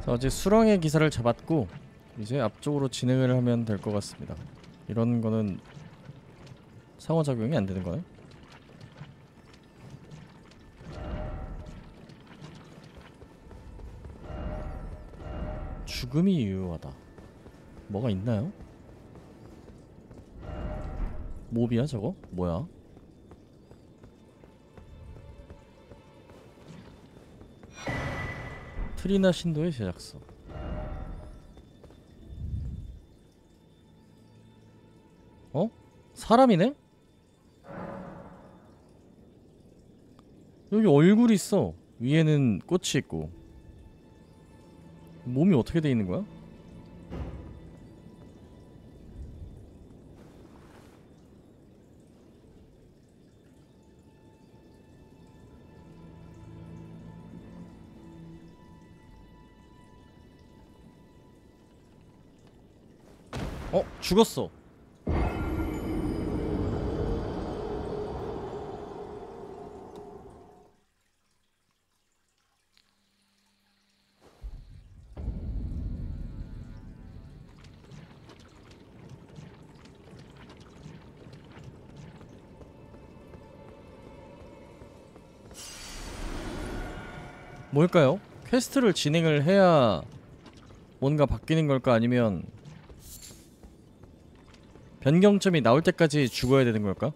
자, 어제 수렁의 기사를 잡았고 이제 앞쪽으로 진행을 하면 될 것 같습니다. 이런 거는 상호작용이 안 되는 거네. 죽음이 유효하다. 뭐가 있나요? 몹이야 저거? 뭐야? 트리나 신도의 제작서. 어? 사람이네? 여기 얼굴이 있어. 위에는 꽃이 있고. 몸이 어떻게 돼 있는 거야? 어? 죽었어. 뭘까요? 퀘스트를 진행을 해야 뭔가 바뀌는 걸까? 아니면 변경점이 나올 때까지 죽어야 되는 걸까?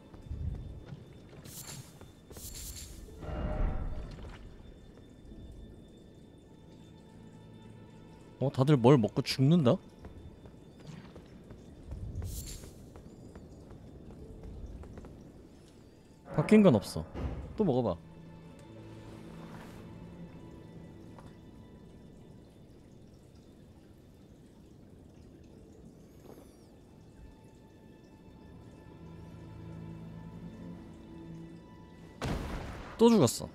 어? 다들 뭘 먹고 죽는다? 바뀐 건 없어. 또 먹어봐. 또 죽었어.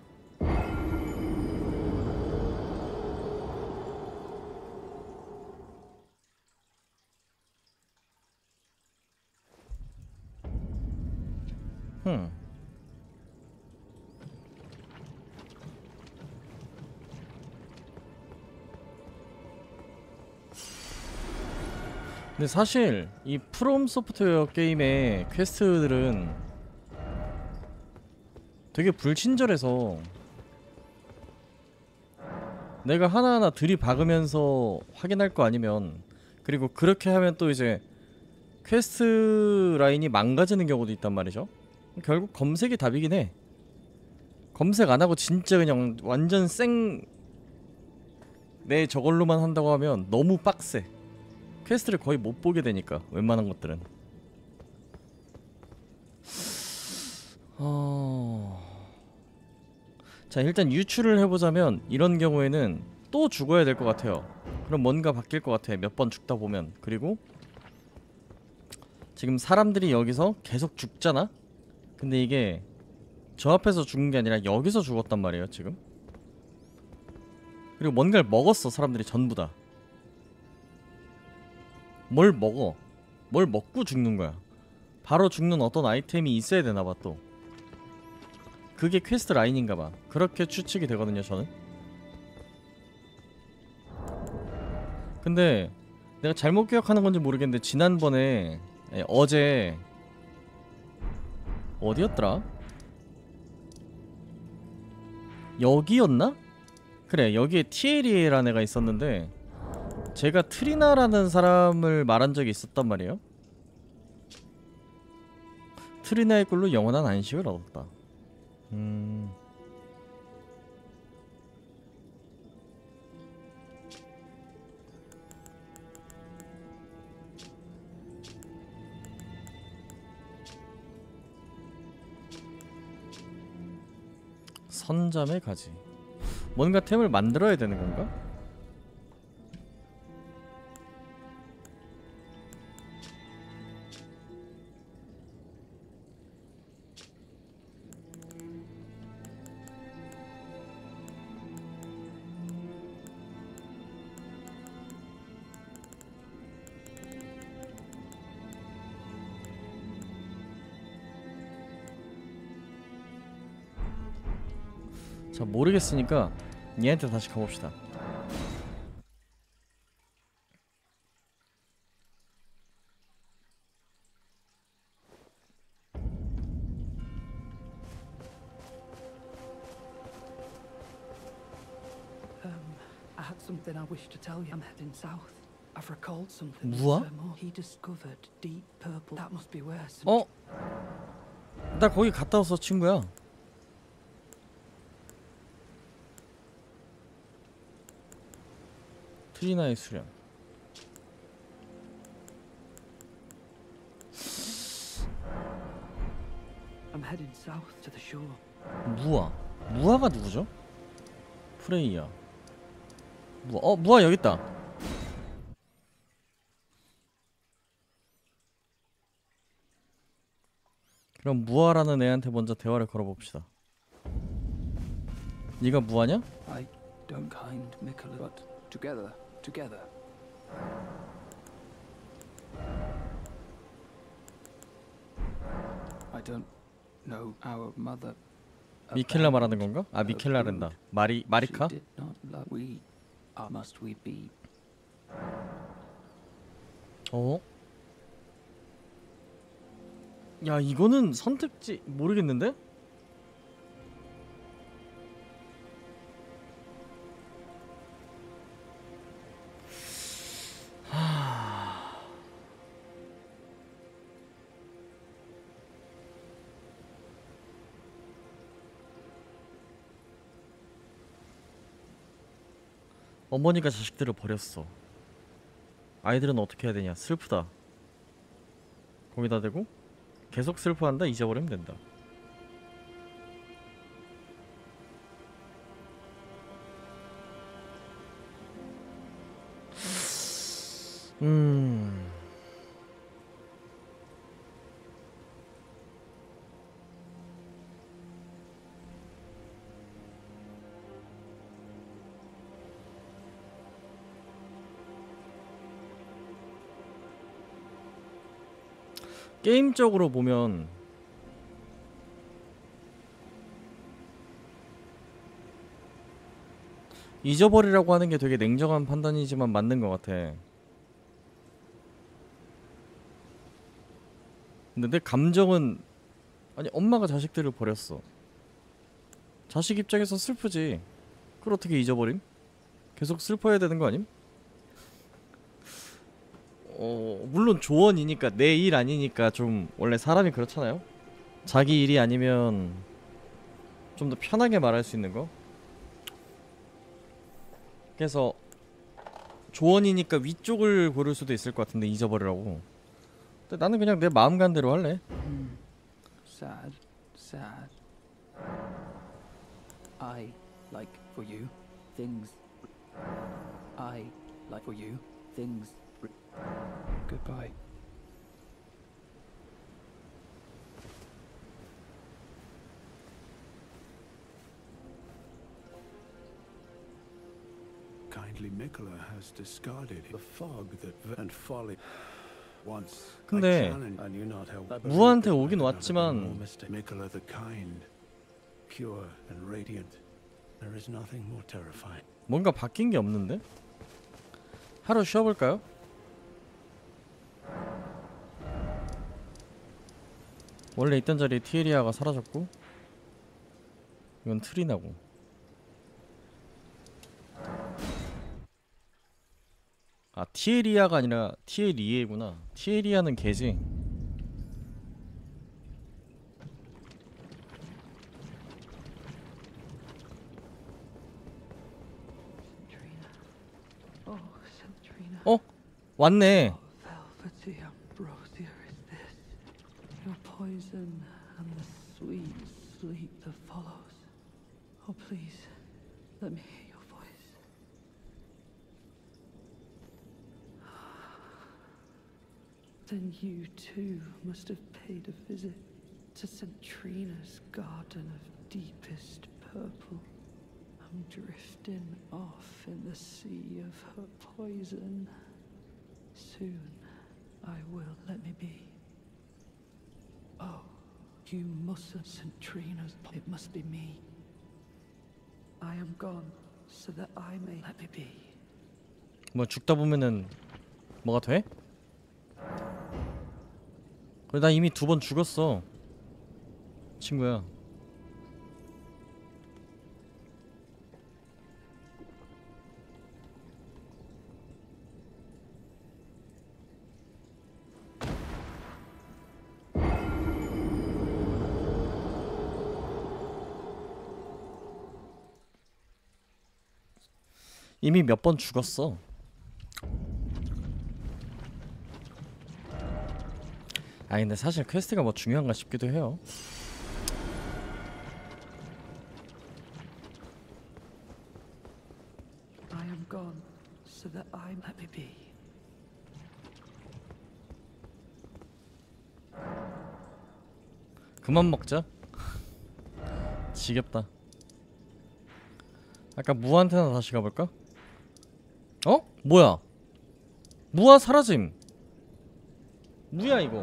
흠. 근데 사실 이 프롬 소프트웨어 게임의 퀘스트들은 되게 불친절해서 내가 하나하나 들이박으면서 확인할 거 아니면, 그리고 그렇게 하면 또 이제 퀘스트 라인이 망가지는 경우도 있단 말이죠. 결국 검색이 답이긴 해. 검색 안하고 진짜 그냥 완전 내 저걸로만 한다고 하면 너무 빡세. 퀘스트를 거의 못 보게 되니까 웬만한 것들은. 자, 일단 유추를 해보자면 이런 경우에는 또 죽어야 될 것 같아요. 그럼 뭔가 바뀔 것 같아, 몇 번 죽다 보면. 그리고 지금 사람들이 여기서 계속 죽잖아? 근데 이게 저 앞에서 죽은 게 아니라 여기서 죽었단 말이에요 지금. 그리고 뭔가를 먹었어, 사람들이 전부 다. 뭘 먹어. 뭘 먹고 죽는 거야. 바로 죽는 어떤 아이템이 있어야 되나봐 또. 그게 퀘스트 라인인가봐. 그렇게 추측이 되거든요 저는. 근데 내가 잘못 기억하는 건지 모르겠는데 지난번에 어제 어디였더라? 여기였나? 그래, 여기에 티에리라는 애가 있었는데 제가 트리나라는 사람을 말한 적이 있었단 말이에요. 트리나의 꿀로 영원한 안식을 얻었다. 선잠의 가지. 뭔가 템을 만들어야 되는 건가? 자, 모르겠으니까 얘한테 다시 가봅시다. I had something I wish to tell you. I'm heading south. I've recalled something. 무화? He discovered deep purple. That must be where. 어? 나 거기 갔다 왔어, 친구야. 트리나의 수련. I'm heading south to the shore. 무화. 무화가 누구죠? 프레이야. 무화. 무화 여기 있다. 그럼 무화라는 애한테 먼저 대화를 걸어봅시다. 네가 무화냐? I don't kind Mikola, but together. I don't know our mother. 미켈라 말하는 건가? 아, 미켈라랜다. 마리카? She did not love. We must we be? 어? 야, 이거는 선택지 모르겠는데? 어머니가 자식들을 버렸어. 아이들은 어떻게 해야 되냐? 슬프다. 거기다 대고 계속 슬퍼한다. 잊어버리면 된다. 게임적으로 보면 잊어버리라고 하는 게 되게 냉정한 판단이지만 맞는 것 같아. 근데 내 감정은, 아니 엄마가 자식들을 버렸어. 자식 입장에서 슬프지. 그걸 어떻게 잊어버림? 계속 슬퍼해야 되는 거 아님? 물론 조언이니까, 내 일 아니니까 좀 원래 사람이 그렇잖아요. 자기 일이 아니면 좀 더 편하게 말할 수 있는 거. 그래서 조언이니까 위쪽을 고를 수도 있을 것 같은데, 잊어버리라고. 근데 나는 그냥 내 마음 간 대로 할래. Sad. I like for you things. I like for you things. Goodbye. Kindly Mikola has discarded the fog that and folly. Once 근데 I knew not how 무한테 오긴 왔지만 Mikola the kind, pure and radiant. There is nothing more terrifying. 뭔가 바뀐 게 없는데? 하루 쉬어볼까요? 원래 있던 자리에 티에리아가 사라졌고, 이건 트리나고. 아, 티에리아가 아니라 티에리에구나. 티에리아는 걔지. 왔네. Velvety ambrosia is this, your poison and the sweet sleep that follows. Oh, please, let me hear your voice. Then you too must have paid a visit to Centrina's garden of deepest purple. I'm drifting off in the sea of her poison. Soon I will, let me be. Oh, you mustn't, Centrina's. It must be me. I am gone so that I may let me be. 뭐 죽다 보면은 뭐가 돼? 그래, 나 이미 2번 죽었어, 친구야. 이미 몇 번 죽었어. 아 근데 사실 퀘스트가 뭐 중요한가 싶기도 해요. I am gone, so that I let me be. 그만 먹자. 지겹다. 아까 무한테나 다시 가볼까? 어? 뭐야? 무한 사라짐. 무야 이거.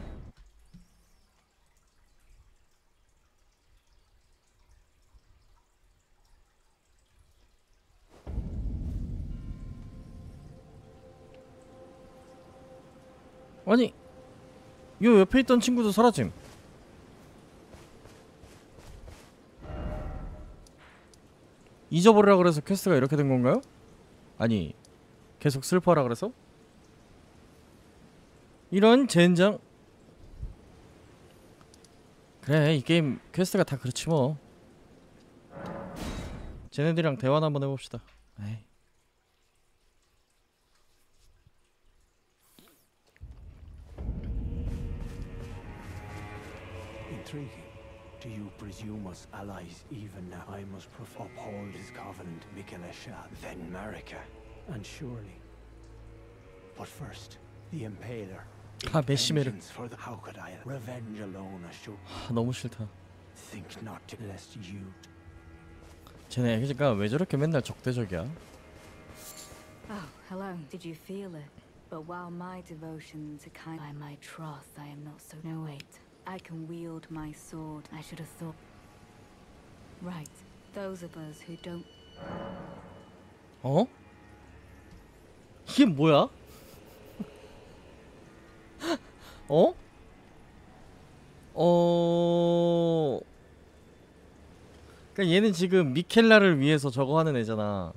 아니 요 옆에 있던 친구도 사라짐. 잊어버리라 그래서 퀘스트가 이렇게 된 건가요? 아니 계속 슬퍼하라 그래서? 이런 젠장. 그래 이 게임 퀘스트가 다 그렇지 뭐. 쟤네들이랑 대화나 한번 해봅시다. 에이. Intriguing. Do you presume us allies even now? I must uphold his covenant, Mikela shall, then Marika, and surely. But first, the Impaler. 아 메시메르. Vengeance for the how could I? Revenge alone assure. 너무 싫다. Think not to lest you. 쟤네 애기가 왜 저렇게 맨날 적대적이야? Oh, hello. Did you feel it? But while my devotion to kind by my troth, I am not so. No, wait. I can wield my sword. I should have thought. Right. Those of us who don't. 어? 이게 뭐야? 어? 그러니까 얘는 지금 미켈라를 위해서 저거 하는 애잖아.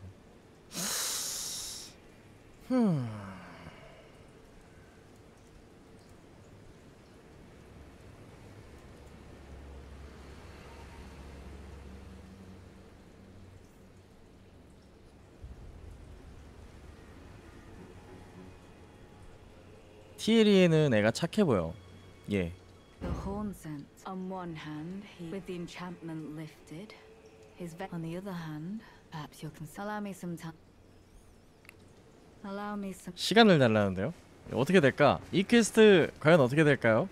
티에리에는 애가 착해 보여. 예. The horn scent. On one hand, he, with the enchantment lifted, his on the other hand, perhaps you'll allow me some time. Allow me some. 시간을 달라는데요. 어떻게 될까? 이 퀘스트 과연 어떻게 될까요?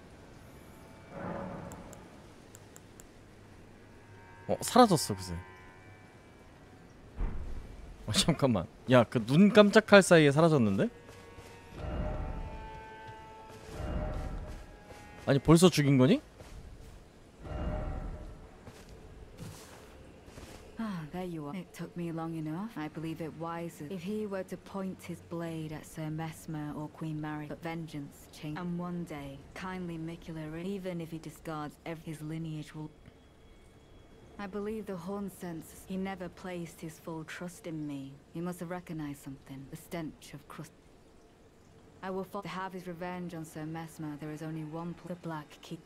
사라졌어 그새. 잠깐만. 야, 그 눈 깜짝할 사이에 사라졌는데? 아니 벌써 죽인 거니? Ah, there you are. It took me long enough. I believe it wiser if he were to point his blade at Sir Mesmer or Queen Mary. But vengeance change, and one day, kindly Mikula, even if he discards his lineage, will. I believe the horn sense. He never placed his full trust in me. He must have recognized something. The stench of crust. I will to have his revenge on Sir Mesmer. There is only one the Black Key.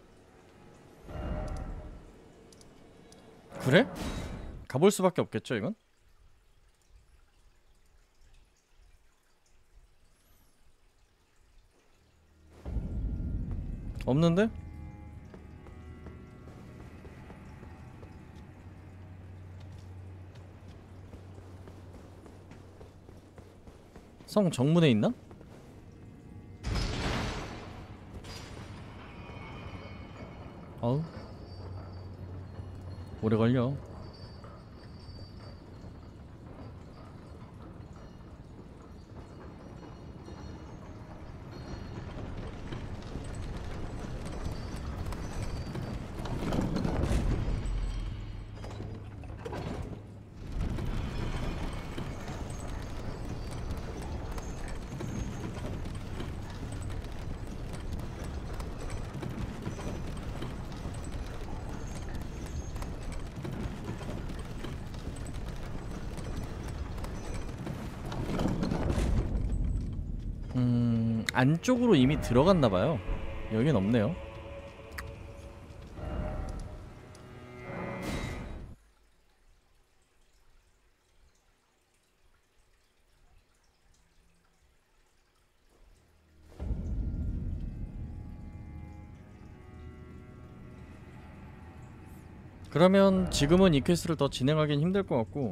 그래? 가볼 수밖에 없겠죠 이건? 없는데? 성 정문에 있나? 어우 오래 걸려. 안쪽으로 이미 들어갔나봐요. 여긴 없네요. 그러면 지금은 이 퀘스트를 더 진행하기는 힘들 것 같고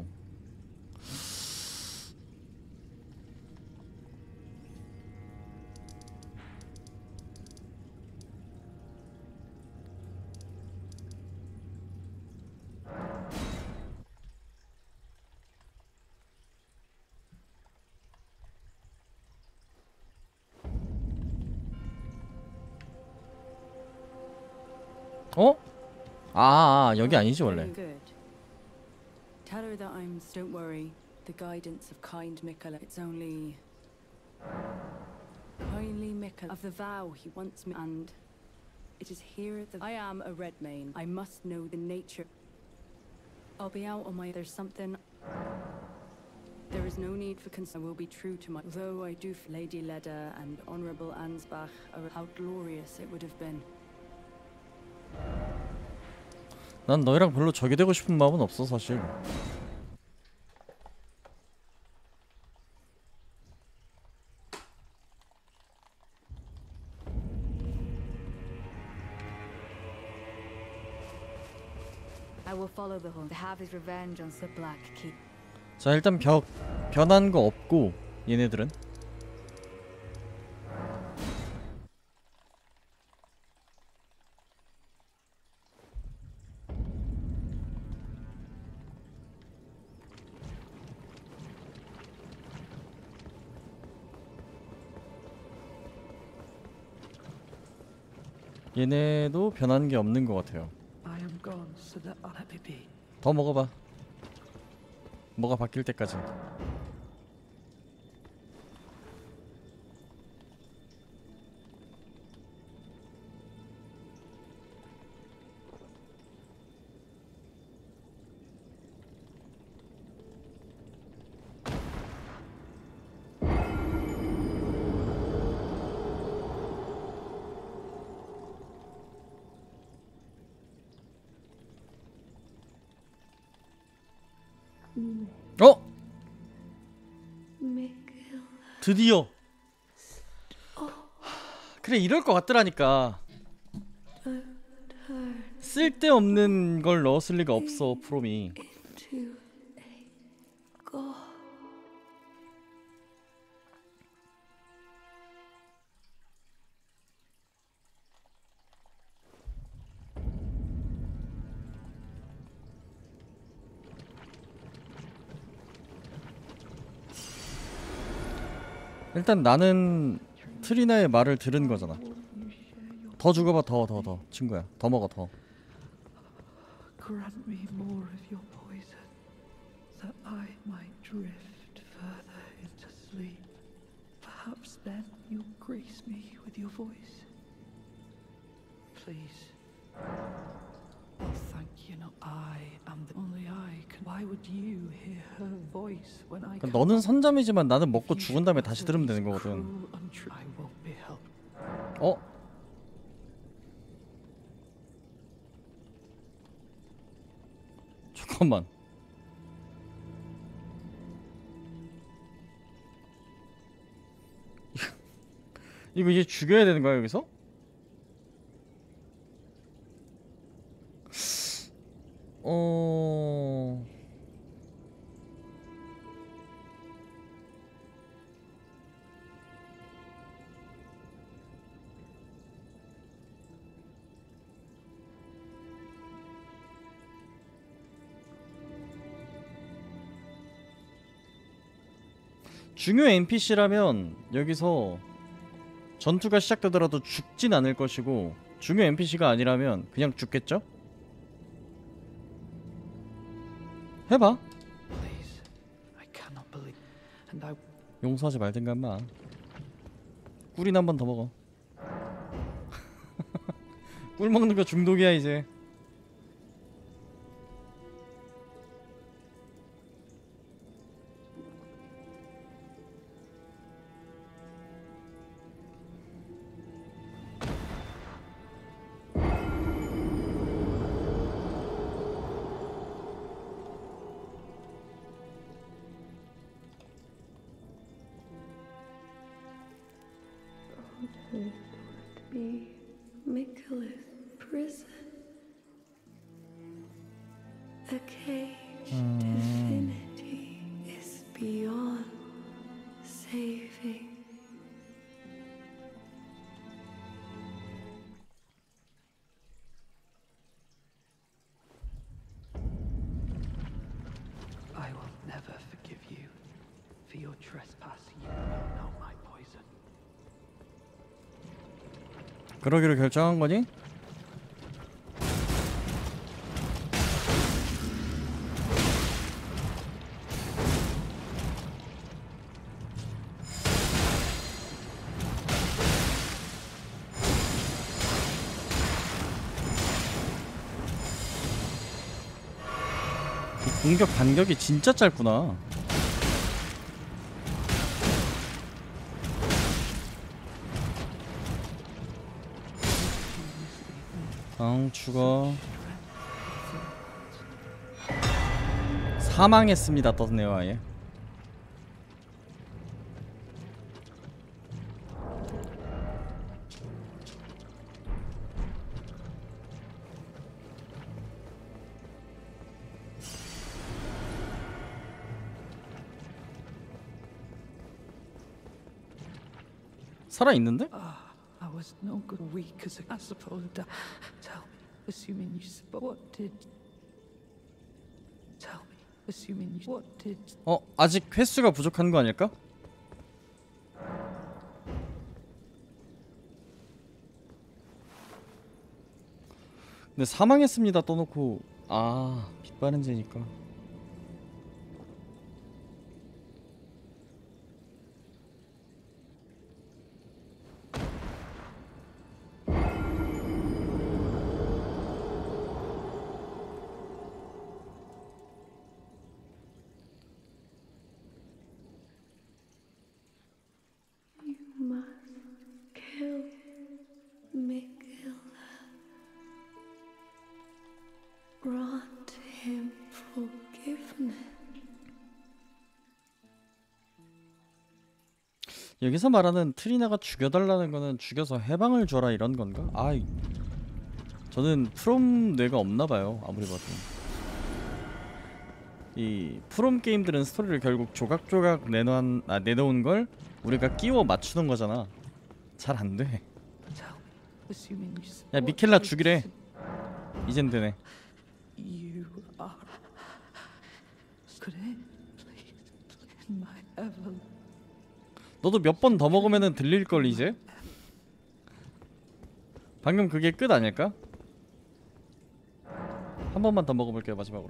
어? 여기 아니지 원래. Very good. Tell her that I'm. Don't worry. The guidance of kind Mikola. It's only kindly Mikola of the vow he wants me, and it is here that I am a Redmane. I must know the nature. I'll be out on my. There's something. There is no need for concern. I will be true to my. Though I do. Lady Leda and Honorable Ansbach. How glorious it would have been. 난 너희랑 별로 적이 되고 싶은 마음은 없어 사실. I will follow the hunt to have his revenge on Sir Black Keep. 자 일단 변한 거 없고 얘네들은 얘네도 변한 게 없는 것 같아요. I am gone so that I let me be. 더 먹어봐. 뭐가 바뀔 때까지. 어? 드디어. 그래 이럴 것 같더라니까. 쓸데없는 걸 넣었을 리가 없어 프롬이. 일단 나는 트리나의 말을 들은 거잖아. 더 죽어봐 더 친구야. 더 먹어 더. Grant me more of your poison, that I might drift further into sleep. Perhaps then you'll grace me with your voice. Please. Oh, thank you. No, I am the only I can. Why would you hear her voice when I? 너는 선잠이지만 나는 먹고 죽은 다음에 다시 들으면 되는 거거든. I won't be helped. 어? 잠깐만. 이거 이제 죽여야 되는 거야 여기서? 중요 NPC라면 여기서 전투가 시작되더라도 죽진 않을 것이고 중요 NPC가 아니라면 그냥 죽겠죠? 해봐. Please, I cannot believe, and I. 용서하지 말든가 인마. 꿀이나 한 번 더 먹어. 꿀 먹는 거 중독이야 이제. It would be Mikola's prison. beyond saving. I will never forgive you for your trespass. You will know my poison. 그러기로 결정한 거니? 이 공격 간격이 진짜 짧구나. 죽어. 사망했습니다. 떴네요 아예. 살아있는데? I was no good, weak as I suppose. Tell me, assuming you spoke, what did? Tell me, assuming you what did? 아직 횟수가 부족한 거 아닐까? 근데 사망했습니다 떠놓고 빛 바른 죄니까. Grant him forgiveness. 여기서 말하는 트리나가 죽여달라는 거는 죽여서 해방을 줘라 이런 건가? 저는 프롬 뇌가 없나봐요 아무리 봐도. 이 프롬 게임들은 스토리를 결국 조각조각 내놓은 걸 우리가 끼워 맞추는 거잖아. 잘 안 돼. 야 미켈라 죽이래. 이젠 되네. You are. Could it please my ever? 너도 몇 번 더 먹으면은 들릴걸 이제? 방금 그게 끝 아닐까? 한 번만 더 먹어볼게요 마지막으로.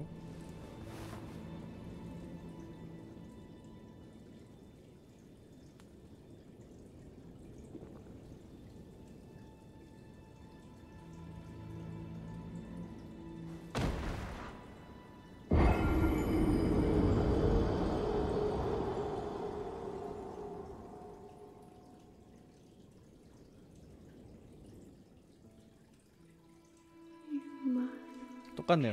똑같네요.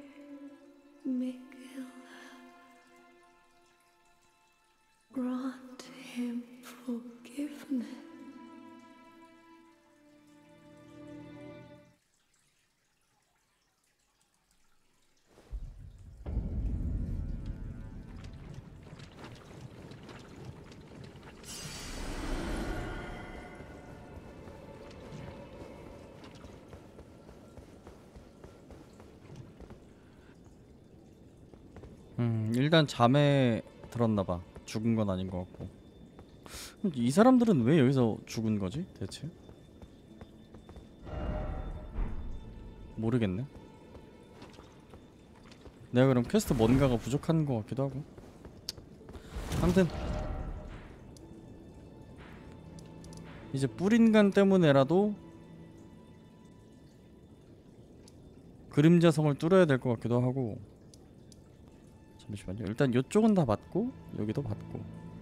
Grant him forgiveness. 일단 잠에 들었나봐. 죽은 건 아닌 것 같고. 이 사람들은 왜 여기서 죽은 거지 대체? 모르겠네. 내가 그럼 퀘스트 뭔가가 부족한 것 같기도 하고. 아무튼 이제 뿔인간 때문에라도 그림자성을 뚫어야 될 것 같기도 하고. 잠시만요. 일단 이쪽은 다 받고 여기도 받고.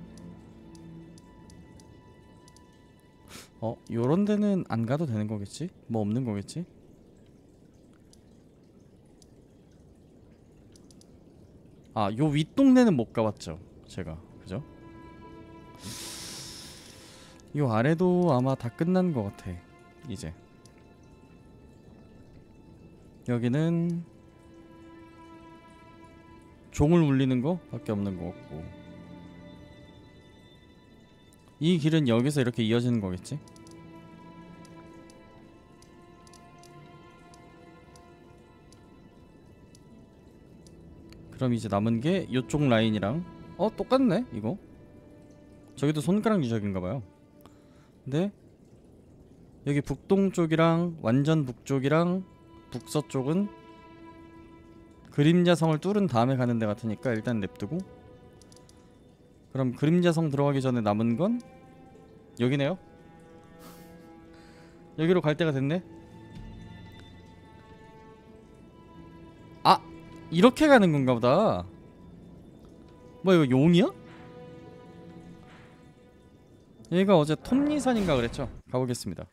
요런 데는 안 가도 되는 거겠지? 뭐 없는 거겠지? 요 윗동네는 못 가봤죠 제가. 그죠? 요 아래도 아마 다 끝난 것 같아 이제. 여기는 종을 울리는 거 밖에 없는 것 같고. 이 길은 여기서 이렇게 이어지는 거겠지? 그럼 이제 남은 게 이쪽 라인이랑 똑같네 이거. 저기도 손가락 유적인가봐요. 근데 여기 북동쪽이랑 완전 북쪽이랑 북서쪽은 그림자성을 뚫은 다음에 가는 데 같으니까 일단 냅두고, 그럼 그림자성 들어가기 전에 남은 건 여기네요. 여기로 갈 때가 됐네. 아! 이렇게 가는 건가 보다. 뭐 이거 용이야? 얘가 어제 톱니산인가 그랬죠? 가보겠습니다.